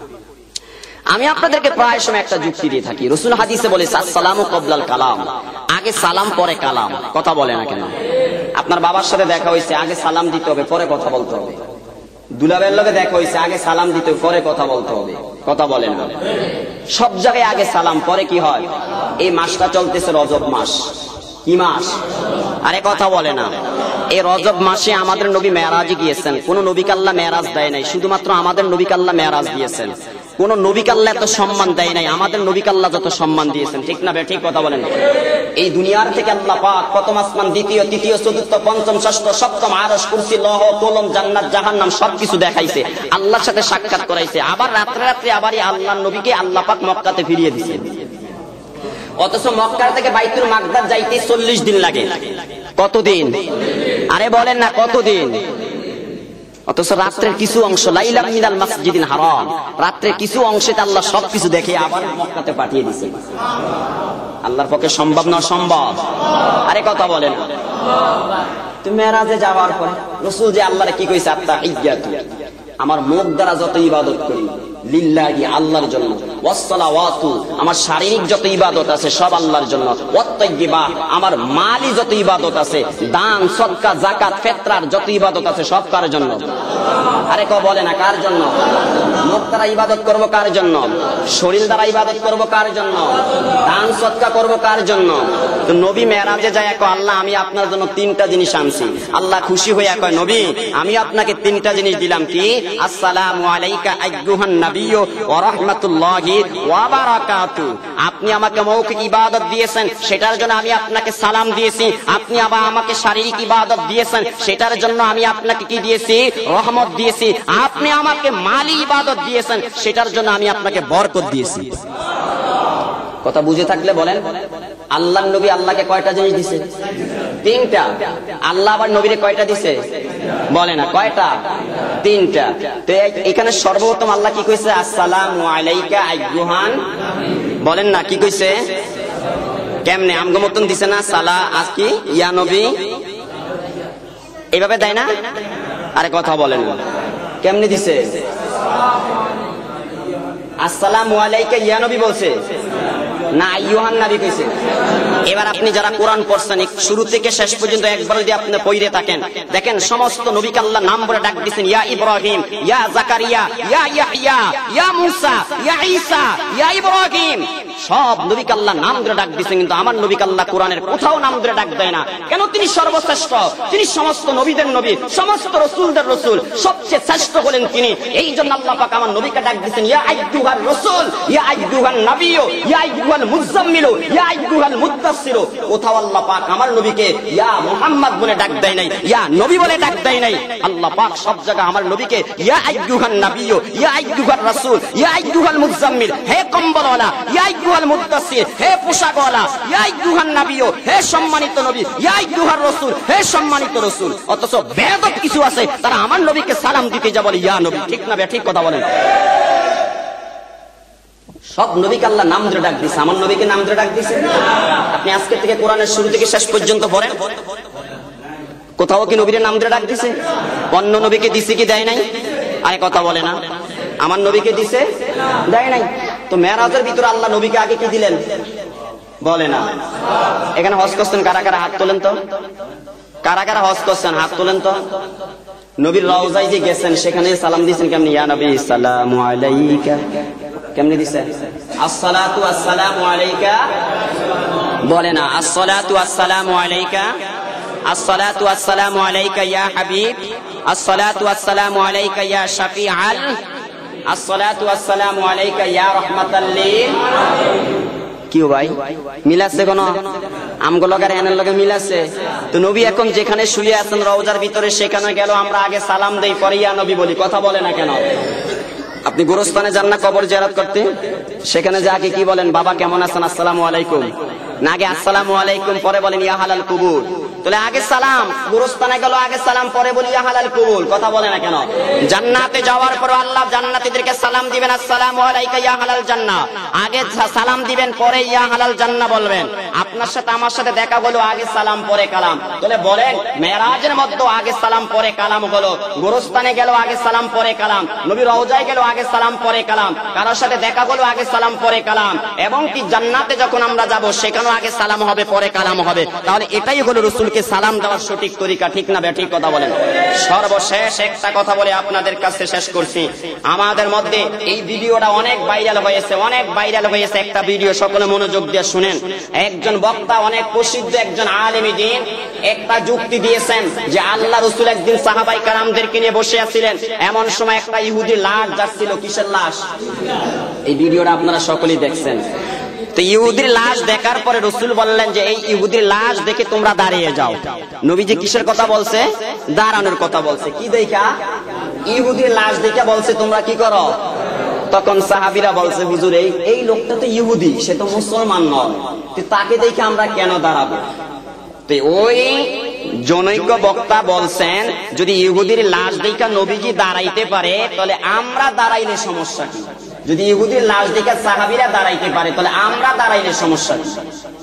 আমি আপনাদেরকে প্রায় সময় একটা যুক্তি দিয়ে থাকি, রাসূল হাদিসে বলে আসসালামু ক্বাবলাল কালাম, আগে সালাম পরে কালাম। কথা বলে না কেন? আপনার বাবার সাথে দেখা হয়েছে, আগে সালাম দিতে হবে পরে কথা বলতে হবে। দুলাবের লগে দেখা হয়েছে, আগে সালাম দিতে পরে কথা বলতে হবে। কথা বলে না? সব জায়গায় আগে সালাম পরে কি হয়? এই মাসটা চলতেছে রজব মাস। কি মাস? আরে কথা বলে না? এই রজব মাসে আমাদের নবী মেরাজে গিয়েছেন। কোন নবীকে আল্লাহ মেরাজ দেয় নাই, শুধুমাত্র আমাদের নবীকে আল্লাহ মেরাজ দিয়েছেন। কোন নবীকে আল্লাহ এত সম্মান দেয় নাই, আমাদের নবীকে আল্লাহ যত সম্মান দিয়েছেন। ঠিক না? ঠিক কথা বলেন। এই দুনিয়ার থেকে আল্লাহ পাক প্রথম আসমান, দ্বিতীয়, তৃতীয়, চতুর্থ, পঞ্চম, ষষ্ঠ, সপ্তম, আরশ, কুরসি, লৌহ, কলম, জান্নাত, জাহান্নাম সবকিছু দেখাইছে, আল্লাহর সাথে সাক্ষাৎ করাইছে। আবার রাত্রে রাত্রে আবার আল্লাহর নবীকে আল্লাহ পাক মক্কাতে ফিরিয়ে দিয়েছে। অথচ মক্কা থেকে বাইতুল মাকদাস যাইতে চল্লিশ দিন লাগে। কতদিন? আরে বলেন না কতদিন? অথচ রাত্রের কিছু অংশ, লাইলা মিনাল মাসজিদিল হারাম, রাত্রের কিছু অংশে আল্লাহ সবকিছু দেখে আবার মক্কাতে পাঠিয়ে দিয়েছে। আল্লাহর পক্ষে সম্ভব না? সম্ভব। আরে কথা বলেন। তুমি মেরাজে যাওয়ার পরে রাসূল যে আল্লাহরে কি কইছে? আত্তাহিয়াতু, আমার মুখ দ্বারা যত ইবাদত করি লিল্লাহি, আল্লাহর জন্য, ওয়াসসালাওয়াতু, আমার শারীরিক যত ইবাদত আছে সব আল্লাহর জন্য, ওয়াত্তাইয়্যিবা, আমার মালি যত ইবাদত আছে, দান, সদকা, যাকাত, ফিতরার যত ইবাদত আছে সব কার জন্য? আরে ক বলে না কার জন্য? মুখ দ্বারা ইবাদত করব কার জন্য? শরীর দ্বারা ইবাদত করব কার জন্য? দান সদকা করব কার জন্য? তো নবী মেরাজে যায় কয়, আল্লাহ আমি আপনার জন্য তিনটা জিনিস আনছি। আল্লাহ খুশি হইয়া কয়, নবী আমি আপনাকে তিনটা জিনিস দিলাম। কি? আসসালামু আলাইকা আইয়ুহান নাবিয়্যু ওয়া রাহমাতুল্লাহি ওয়া বারাকাতু। আপনি আমাকে মৌখিক ইবাদত দিয়েছেন, সেটার জন্য আমি আপনাকে সালাম দিয়েছি। আপনি আবার আমাকে শারীরিক ইবাদত দিয়েছেন, সেটার জন্য আমি আপনাকে কি দিয়েছি? রহমত দিয়েছি। আপনি আমাকে মালি ইবাদত দিয়েছেন, সেটার জন্য আমি আপনাকে বরকত দিয়েছি। কথা বুঝে থাকলে বলেন। আল্লাহর নবী আল্লাহকে কয়টা জিনিস দিছে? তিনটা। আল্লাহ আবার নবীরে কয়টা দিছে? বলে না কয়টা? তিনটা। তো এখানে সর্বপ্রথম আল্লাহ কি কইছে? আসসালামু আলাইকা আইয়ুহান, বলেন না কি কইছে? কেমনে আমগো মতন দিছে না? সালা আজ কি ইয়া নবী এইভাবে দেয় না? আরে কথা বলেন না, কেমনে দিছে? আসসালামু আলাইকা ইয়া নবী বলছে না আইয়ুহান নবী কইছে? এবার আপনি যারা কোরআন পড়ছেন শুরু থেকে শেষ পর্যন্ত একবার যদি আপনি পড়ে থাকেন, দেখেন সমস্ত নবীকে আল্লাহ নাম বলে ডাক দিয়েছেন। ইয়া ইব্রাহিম, ইয়া জাকারিয়া, ইয়া ইয়াহইয়া, ইয়া মূসা, ইয়া ঈসা, ইয়া ইব্রাহিম, সব নবীকে আল্লাহ নাম ধরে ডাক দিয়েছেন। কিন্তু আমার নবীকে আল্লাহ কোরআনের কোথাও নাম ধরে ডাক দেয় না। কেন? তিনি সর্বশ্রেষ্ঠ, তিনি সমস্ত নবীদের নবী, সমস্ত রাসূলদের রাসূল, সবচেয়ে শ্রেষ্ঠ হলেন তিনি। এই জন্য আল্লাহ পাক আমার নবীকে ডাক দিয়েছেন ইয়া আইয়ুহার রাসূল, ইয়া আইয়ুহান নাবিয়্যু, ইয়া আইয়ুহাল মুযাম্মিলু, ইয়া আইয়ুহাল মুদ্দাসসিরু। কোথাও আল্লাহ পাক আমার নবীকে ইয়া মুহাম্মদ বলে ডাক দেয় নাই, ইয়া নবী বলে ডাক দেয় নাই। আল্লাহ পাক সব জায়গায় আমার নবীকে ইয়া আইয়ুহান নাবিয়্যু, ইয়া আইয়ুহার রাসূল, ইয়া আইয়ুহাল মুযাম্মিল, হে কম্বলওয়ালা, ইয়া আইয়ুহাল মুদ্দাসসির, হে পোশাকওয়ালা, ইয়া আইয়ুহান নাবিয়্যু, হে সম্মানিত নবী, ইয়া আইয়ুহার রাসূল, হে সম্মানিত রাসূল। অথচ বেয়াদব কিছু আছে তারা আমার নবীকে সালাম দিতে যা বলে ইয়া নবী। ঠিক না? ঠিক কথা বলেন। সব নবীকে আল্লাহ নাম ধরে ডাক দিছে, আমার নবীকে নাম ধরে ডাক দিছে? আপনি আজকে থেকে কোরআনের শুরু থেকে শেষ পর্যন্ত পড়েন, কোথাও কি নবীর নাম ধরে ডাক দিছে? অন্য নবীকে দিছে কি দেয় নাই? আরে কথা বলে না, আমার নবীকে দিছে দেয় নাই। তো মেরাজের ভিতরে আল্লাহ নবীকে আগে কি দিলেন বলে না? এখানে হজ করছেন কারা কারা হাত তোলেন তো? কারা কারা হজ করছেন হাত তোলেন তো? নবীর রওজায় যে গেছেন সেখানে সালাম দিয়েছেন কেমনি? ইয়া নবী সালামু আলাইকা, কেমনি দিছেন? আসসালাতু আসসালামু আলাইকা বলে না, আসসালাতু আসসালামু আলাইকা, আসসালাতু আসসালামু আলাইকা ইয়া হাবিব, আসসালাতু আসসালামু আলাইকা ইয়া শাফিআল, আসসালাতু আসসালামু আলাইকা ইয়া রাহমাতাল লিল। কি ভাই মিল আছে? কোন আমগুলো লগার এনের লগে মিল আছে? তো নবী এখন যেখানে শুয়ে আছেন রওজার ভিতরে সেখানে গেল আমরা আগে সালাম দেই, পরে ইয়া নবী বলি। কথা বলে না কেন? আপনি গোরস্থানে যান না কবর জিয়ারত করতে? সেখানে যা আগে কি বলেন? বাবা কেমন আছেন, আসসালামু আলাইকুম। না আগে আসসালামু আলাইকুম পরে বলেন ইয়া হালাল কুবুর? তাহলে আগে সালাম, গোরস্থানে গেল আগে সালাম পরে বলি ইয়া হালাল কুবুর। কথা বলে না কেন? জান্নাতে যাওয়ার পর আল্লাহ জান্নাতীদেরকে সালাম দিবেন, আসসালামু আলাইকা ইয়া হালাল জান্নাহ। আগে সালাম দিবেন পরে ইয়া হালাল জান্নাহ বলবেন। আপনার সাথে আমার সাথে দেখা হলো আগে সালাম পরে কালাম। তাহলে বলেন মেরাজের মধ্যে আগে সালাম পরে কালাম হলো, গোরস্থানে গেল আগে সালাম পরে কালাম, নবী রওজায় গেল আগে সালাম পরে কালাম, কারোর সাথে দেখা হলো আগে সালাম পরে কালাম, এবং কি জান্নাতে যখন আমরা যাব সেখানেও আগে সালাম হবে পরে কালাম হবে। তাহলে এটাই হলো রাসূলকে সালাম দেওয়ার সঠিক তরিকা, ঠিক না বেঠিক? কথা বলেন। সর্বশেষ একটা কথা বলে আপনাদের কাছে শেষ করছি। আমাদের মধ্যে এই ভিডিওটা অনেক ভাইরাল হয়েছে, অনেক ভাইরাল হয়েছে একটা ভিডিও, সকলে মনোযোগ দিয়ে শুনেন। একজন বক্তা, অনেক প্রসিদ্ধ একজন আলেমী দ্বীন, একটা যুক্তি দিয়েছেন যে আল্লাহ রাসূল একদিন সাহাবাই কারামদেরকে নিয়ে বসে আছিলেন, এমন সময় একটা ইহুদি লাশ যাচ্ছিল। কিসের লাশ? এই ভিডিওটা আপনারা সকলেই দেখছেন। তো ইহুদির লাশ দেখার পরে রাসূল বললেন যে এই ইহুদির লাশ দেখে তোমরা দাঁড়িয়ে যাও। নবীজি কিসের কথা বলছে? দাঁড়ানোর কথা বলছে। কি দেখা? ইহুদির লাশ দেখে বলছে তোমরা কি করো? তখন সাহাবীরা বলছে হুজুর এই এই লোকটা তো ইহুদি, সে তো মুসলমান নয়, তো তাকে দেখে আমরা কেন দাঁড়াবো? তো ওই জনৈক বক্তা বলছেন যদি ইহুদির লাশ দেখা নবীজি দাঁড়াইতে পারে তাহলে আমরা দাঁড়াইলে সমস্যা কি? যদি ইহুদির লাশ দেখে সাহাবীরা দাঁড়াইতে পারে তাহলে আমরা দাঁড়াইলে সমস্যা কি?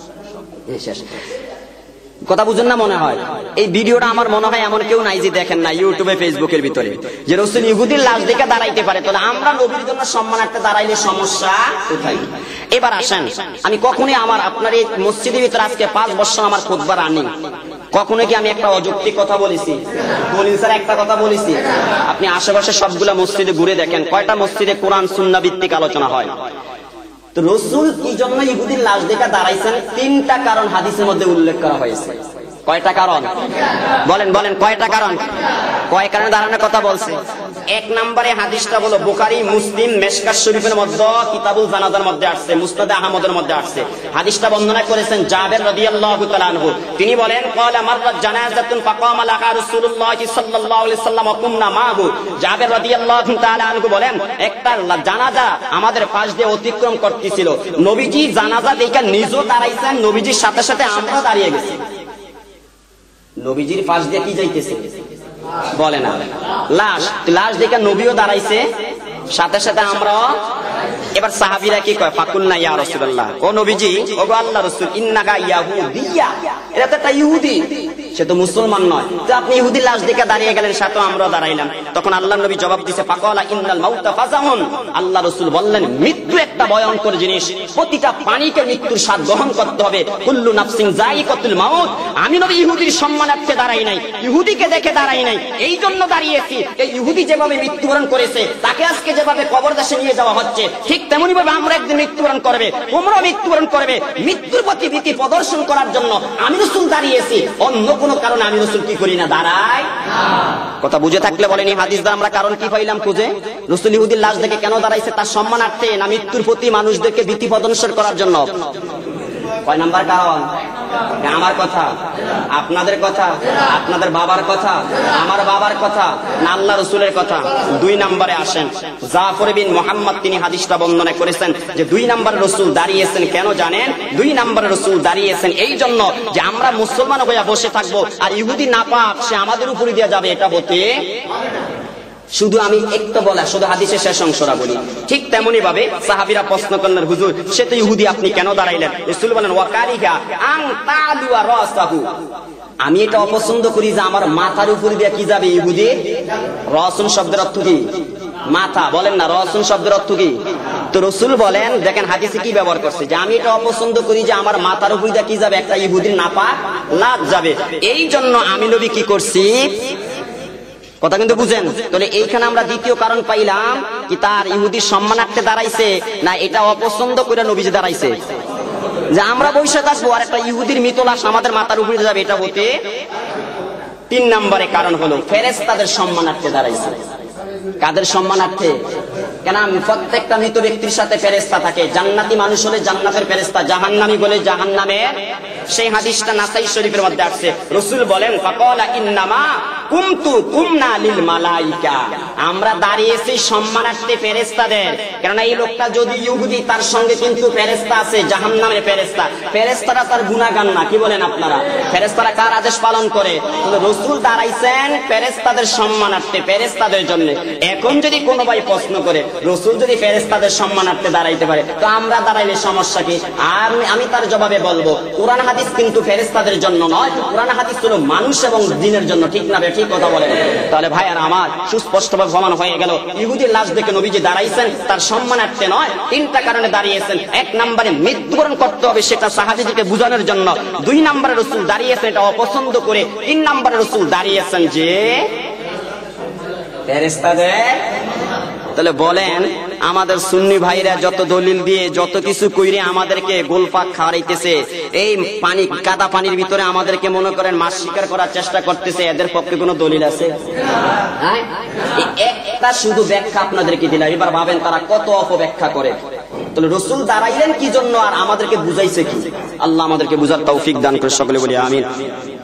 কথা বুঝেন না মনে হয়? এই ভিডিওটা আমার মনে হয় এমন কেউ নাই যে দেখেন না ইউটিউবে ফেসবুকের ভিতরে, যে রাসূল ইহুদির লাশ দেখে দাঁড়াইতে পারে তাহলে আমরা নবীর জন্য সম্মানার্থে দাঁড়াইলে সমস্যা কোথায়? এবার আসেন, আমি কখনোই আমার আপনার এই মসজিদের ভিতরে আজকে পাঁচ বছর আমার খুতবা রানিং, কখনো কি আমি একটা অযৌক্তিক কথা বলেছি? বলি স্যার একটা কথা বলেছি? আপনি আশেপাশে সবগুলা মসজিদে ঘুরে দেখেন কয়টা মসজিদে কোরআন সুন্নাহ ভিত্তিক আলোচনা হয়। তো রাসূল কি জন্য ইহুদির লাশ দেখে দাঁড়াইছেন? তিনটা কারণ হাদিসের মধ্যে উল্লেখ করা হয়েছে। কয়টা কারণ বলেন? বলেন কয়টা কারণ? কয় কারণে দাঁড়ানোর কথা বলছে? এক নম্বরে হাদিসটা হলো বুখারী, মুসলিম, মিশকাত শরীফের মধ্যে কিতাবুল জানাজার মধ্যে আসছে, মুসনাদে আহমদের মধ্যে আসছে। হাদিসটা বর্ণনা করেছেন জাবের রাদিয়াল্লাহু তাআলা আনহু। তিনি বলেন ক্বালা মাররাত জানাযাতুন ফাকামা লাহা রাসূলুল্লাহ সাল্লাল্লাহু আলাইহি ওয়াসাল্লাম ওয়া কুননা মাহু। জাবের রাদিয়াল্লাহু তাআলা আনহু বলেন একটা জানাজা আমাদের পাশ দিয়ে অতিক্রম করতেছিল, নবীজি জানাজা দেখে নিজেও দাঁড়াইছেন, নবীজির সাথে সাথে আমরা দাঁড়িয়ে গেছি। নবীজির পাশ দিয়ে কি যাইতেছে? বলে না লাশ, লাশ দেখে নবীও দাঁড়াইছে, সাথে সাথে আমরা। এবার সাহাবীরা কি কয়? ফাকুলনা ইয়া রাসূলুল্লাহ, ও নবীজি, ও গো আল্লাহর রাসূল, ইন্নাকা ইয়াহুদিয়া, এটা তো একটা ইহুদি, সে তো মুসলমান নয়, তো আপনি ইহুদি লাশ দেখে দাঁড়িয়ে গেলেন, সাথে আমরা দাঁড়াইলাম। তখন আল্লাহর নবী জবাব দিয়েছে ফাকালা ইন্নাল মাউতা ফাজাহুন, আল্লাহ রাসূল বললেন মৃত্যু একটা ভয়ঙ্কর জিনিস, প্রতিটা প্রাণীকে মৃত্যুর স্বাদ গ্রহণ করতে হবে, কুল্লু নাফসিন যায়িকাতুল মাউত। আমি নবী ইহুদির সম্মানার্থে দাঁড়াই নাই, ইহুদিকে দেখে দাঁড়াই নাই, এই জন্য দাঁড়িয়েছি এই ইহুদি যেভাবে মৃত্যুবরণ করেছে, তাকে আজকে যেভাবে কবরদাসে নিয়ে যাওয়া হচ্ছে, ঠিক তেমনি ভাবে আমরা একদিন মৃত্যুবরণ করবে, তোমরা মৃত্যুবরণ করবে। মৃত্যুর প্রতি ভীতি প্রদর্শন করার জন্য আমি রাসূল দাঁড়িয়েছি, অন্য কোনো কারণে আমি রাসূল কি করি না, দাঁড়াই না। কথা বুঝে থাকলে বলেনি হাদিস দ্বারা আমরা কারণ কি পাইলাম খুঁজে? রাসূল ইহুদির লাশ দেখে কেন দাঁড়াইছে? তার সম্মানার্থে না মৃত্যুর প্রতি মানুষদেরকে ভীতি প্রদর্শন করার জন্য? কয় নাম্বার কারণ? আমার কথা, আপনাদের কথা, আপনাদের বাবার কথা, আমার বাবার কথা, না আল্লাহ রাসূলের কথা? দুই নম্বরে আসেন, জাফর বিন মুহাম্মদ তিনি হাদিসটা বর্ণনা করেছেন যে দুই নম্বরে রাসূল দাঁড়িয়েছেন কেন জানেন? দুই নম্বরে রাসূল দাঁড়িয়েছেন এই জন্য যে আমরা মুসলমান হয়ে বসে থাকবো আর ইহুদি নাপাক সে আমাদের উপরে দিয়ে যাবে, এটা হতে। শুধু আমি একটু বলা, শুধু হাদিসের শেষ অংশটা বলি। ঠিক তেমনি ভাবে সাহাবীরা প্রশ্ন করলেন হুজুর সে তো ইহুদি, আপনি কেন দাঁড়াইলেন? রাসূল বলেন ওয়াকারিহা আন তালু রাসাহু, আমি এটা অপছন্দ করি যে আমার মাথার উপর দিয়ে কি যাবে ইহুদি। রসুন শব্দের অর্থ কি? মাথা। বলেন না রসুন শব্দের অর্থ কি? তো রসুল বলেন, দেখেন হাদিসে কি ব্যবহার করছে, যে আমি এটা অপছন্দ করি যে আমার মাথার উপর দিয়ে কি যাবে, একটা ইহুদির নাপাক লাভ যাবে। এই জন্য আমি নবী কি করছি, কথা কিন্তু বুঝেন। তাহলে এইখানে আমরা দ্বিতীয় কারণ পাইলাম কি, তার ইহুদির সম্মানার্থে দাঁড়াইছে না এটা অপছন্দ করে নবীজি দাঁড়াইছে, যে আমরা বৈশাখ আসবো আর একটা ইহুদির মিতলাশ আমাদের মাথার উপরে যাবে, এটা হতে। তিন নম্বরে কারণ হলো ফেরেশতাদের সম্মানার্থে দাঁড়াইছে। কাদের সম্মানার্থে? কেন প্রত্যেকটা মৃত ব্যক্তির সাথে ফেরেশতা থাকে। জান্নাতি মানুষ হলে জান্নাতের ফেরেশতা, জাহান্নামী বলে জাহান্নামের। সেই হাদিসটা নাসাই শরীফের মধ্যে আসছে। রাসূল বলেন, ফাকালা ইন্নামা কুমতু কুমনা লিল মালাইকা, আমরা দাঁড়িয়েছি সম্মানার্থে ফেরেশতাদের। কারণ এই লোকটা যদি ইহুদি, তার সঙ্গে কিন্তু ফেরেশতা আছে, জাহান্নামের ফেরেশতা। ফেরেশতারা তার গুনাহগার না, কি বলেন আপনারা? ফেরেশতারা কার আদেশ পালন করে? কিন্তু রাসূল দাঁড়াইছেন ফেরেশতাদের সম্মানার্থে, ফেরেশতাদের জন্য। এখন যদি কোনো ভাই প্রশ্ন করে, রাসূল যদি ফেরেশতাদের সম্মানার্থে দাঁড়াইতে পারে তো আমরা দাঁড়াইলে সমস্যা কি? আর আমি তার জবাবে বলবো, কোরআন হাদিস কিন্তু ফেরেশতাদের জন্য নয়, কোরআন হাদিস হলো মানুষ এবং দ্বীনের জন্য। ঠিক না? ঠিক কথা বলেন। তাহলে ভাই আর আমার সুস্পষ্টভাবে প্রমাণ হয়ে গেল, ইহুদির লাশ দেখে নবীজি দাঁড়াইছেন তার সম্মানার্থে নয়, তিনটা কারণে দাঁড়িয়েছেন। এক নম্বরে মৃত্যুবরণ করতে হবে, সেটা সাহাবীদেরকে বোঝানোর জন্য। দুই নম্বরে রাসূল দাঁড়িয়েছেন এটা অপছন্দ করে। তিন নম্বরে রাসূল দাঁড়িয়েছেন যে ফেরেশতাদের। তাহলে বলেন, আমাদের সুন্নি ভাইরা যত দলিল দিয়ে যত কিছু কইরে আমাদেরকে গোলপাক খাওয়াইতেছে, এই পানি কাদা পানির ভিতরে আমাদেরকে মনে করেন মাছ শিকার করার চেষ্টা করতেছে, এদের পক্ষে কোনো দলিল আছে? হ্যাঁ, একটা শুধু ব্যাখ্যা আপনাদেরকে দিলাম, এবার ভাবেন তারা কত অপব্যাখ্যা করে। তাহলে রাসূল দাঁড়াইলেন কি জন্য আর আমাদেরকে বুঝাইছে কি? আল্লাহ আমাদেরকে বুঝার তৌফিক দান করে, সকলে বলি আমিন।